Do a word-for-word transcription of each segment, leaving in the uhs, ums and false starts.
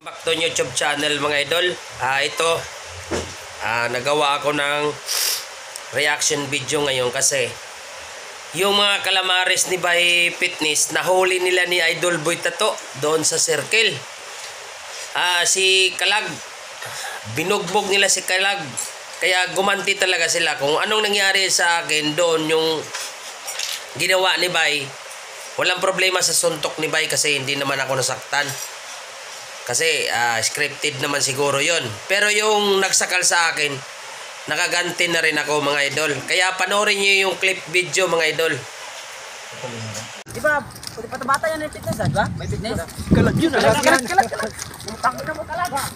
Back to YouTube channel mga idol. Ah, ito ah, nagawa ako ng reaction video ngayon kasi yung mga calamares ni Bay Fitness nahuli nila ni Idol Boy Tato doon sa circle. Ah, si Kalag, binugbog nila si Kalag. Kaya gumanti talaga sila kung anong nangyari sa akin doon yung ginawa ni Bay. Walang problema sa suntok ni Bay kasi hindi naman ako nasaktan. Kasi uh, scripted naman siguro yon. Pero yung nagsakal sa akin, nakaganti na rin ako mga idol. Kaya panoorin nyo yung clip video mga idol. Diba, pati-bata yan yung fitness, ha? Diba? May fitness? Kalag yun, Kalag, kalag, kalag, kalag. Utang na mo, kalag, ha?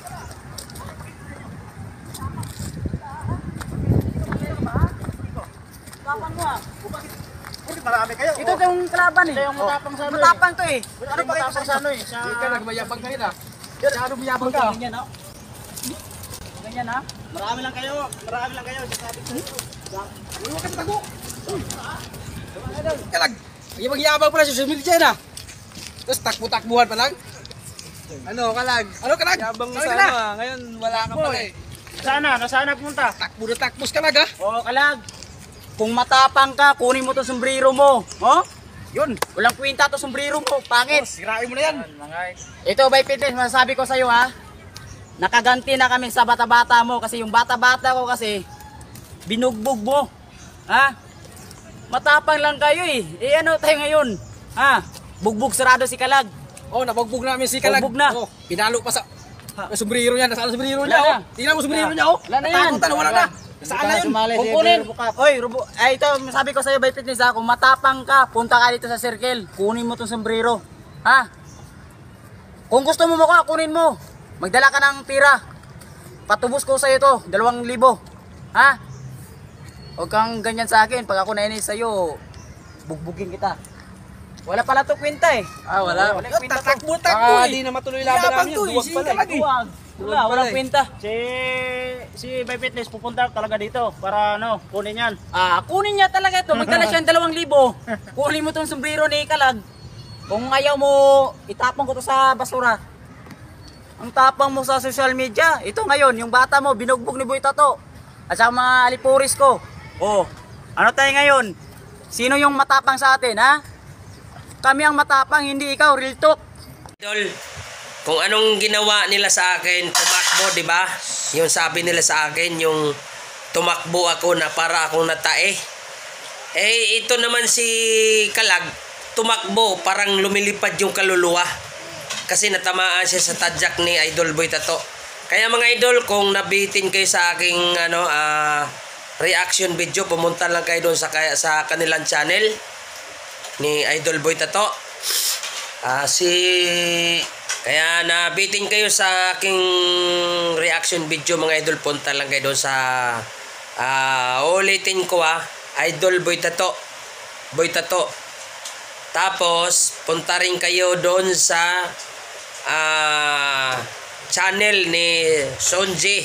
Tapang mo, ha? Marami kayo. Ito yung kalaban, eh. Ito yung matapang sa ano, eh. Matapang to, eh. Ano pa kayo sa ano eh? Sa... Hindi ka nagmayabang kayo na. Masyado mayabang ka. Ganyan, ha? Ganyan, ha? Marami lang kayo. Marami lang kayo. Sasabi ko ito. Huwag ka tago. Kalag. Magyabang pala sa social media na. Tapos takbo-takbuhan pa lang. Ano, Kalag? Ano, Kalag? Yabang mo sa ano, ngayon wala ka pala eh. Sana, nasaan nagpunta? Takbo na takbos Kalag ha. Oo, kalag. Kung matapang ka, kunin mo to sombrero mo. Oh? Yun. Walang kwenta to sombrero mo. Pangit. Oh, sirain mo na yan. Ito, Bay Fitness, masasabi ko sa iyo, ha. Nakaganti na kami sa bata-bata mo kasi yung bata-bata ko kasi binugbog mo. Ha? Matapang lang kayo eh. Eh ano tayo ngayon? Ha? Bugbog sarado si Kalag. Oh, nabugbog namin si Kalag. Bugbog na. Oh, pinalo pa sa sa sombrero niya. Nasaan ang sombrero Wala niya? na. Oh. Tingnan mo sombrero niya oh. Wala na yan. Natakutan, wala na. Saan na yun? Kukunin. Oy, rubo. Ay, ito, masabi ko sa iyo, Bay Fitness, ha. Kung matapang ka, punta ka dito sa circle. Kunin mo tong sombrero. Ha? Kung gusto mo mo ka, kunin mo. Magdala ka ng tira. Patubos ko sa iyo to, dalawang libo. Ha? Huwag kang ganyan sa akin. Pag ako nainis sa iyo, bugbugin kita. Wala pala to kwenta eh. Ah, wala. Wala kwenta to. Takbo-takbo eh. Hindi na matuloy laban namin. Duwag pala eh. Duwag. Wala, walang kwenta. Si si Bay Fitness pupunta talaga dito para ano, kunin yan. Ah, kunin niya talaga ito. Magdala siya ng dalawang libo. Kunin mo tong sombrero ni Kalag. Kung ayaw mo, itapon ko to sa basura. Ang tapang mo sa social media. Ito ngayon, yung bata mo, binugbog ni Boy Tato. At sa mga alipuris ko. Oh, ano tayo ngayon? Sino yung matapang sa atin, ha? Kami ang matapang, hindi ikaw, real talk. Idol, kung anong ginawa nila sa akin, tumakbo, di ba? Yung sabi nila sa akin, yung tumakbo ako na para akong natae. Eh, ito naman si Kalag, tumakbo, parang lumilipad yung kaluluwa. Kasi natamaan siya sa tadyak ni Idol Boy Tato. Kaya mga idol, kung nabitin kayo sa aking ano, uh, reaction video, pumunta lang kayo doon sa, sa kanilang channel ni Idol Boy Tato. Uh, si... Kaya nabitin kayo sa aking reaction video mga idol, punta lang kayo doon sa uh, ulitin ko ha, Idol Boy Tato. Boy Tato. Tapos punta rin kayo doon sa uh, channel ni Sonji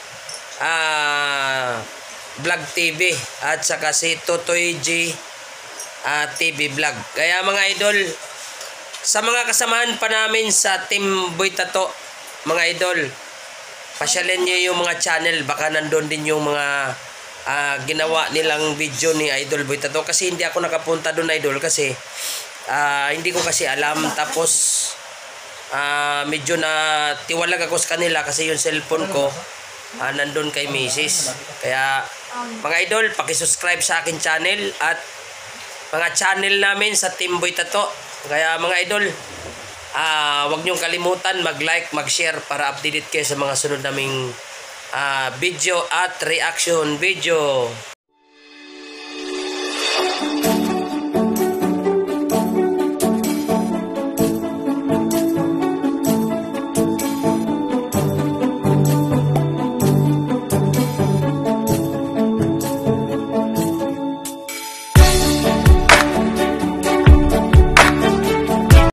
uh, Vlog T V at saka si Totoy G uh, T V Vlog. Kaya mga idol, sa mga kasamahan pa namin sa Team Boy Tato, mga idol, pasyalin nyo yung mga channel, baka nandun din yung mga uh, ginawa nilang video ni Idol Boy Tato. Kasi hindi ako nakapunta doon idol kasi uh, hindi ko kasi alam. Tapos uh, medyo na tiwalag ako sa kanila kasi yung cellphone ko uh, nandun kay Missus. Kaya mga idol, pakisubscribe sa akin channel at mga channel namin sa Team Boy Tato. Kaya mga idol, uh, huwag niyong kalimutan mag-like, mag-share para updated kayo sa mga sunod naming uh, video at reaction video.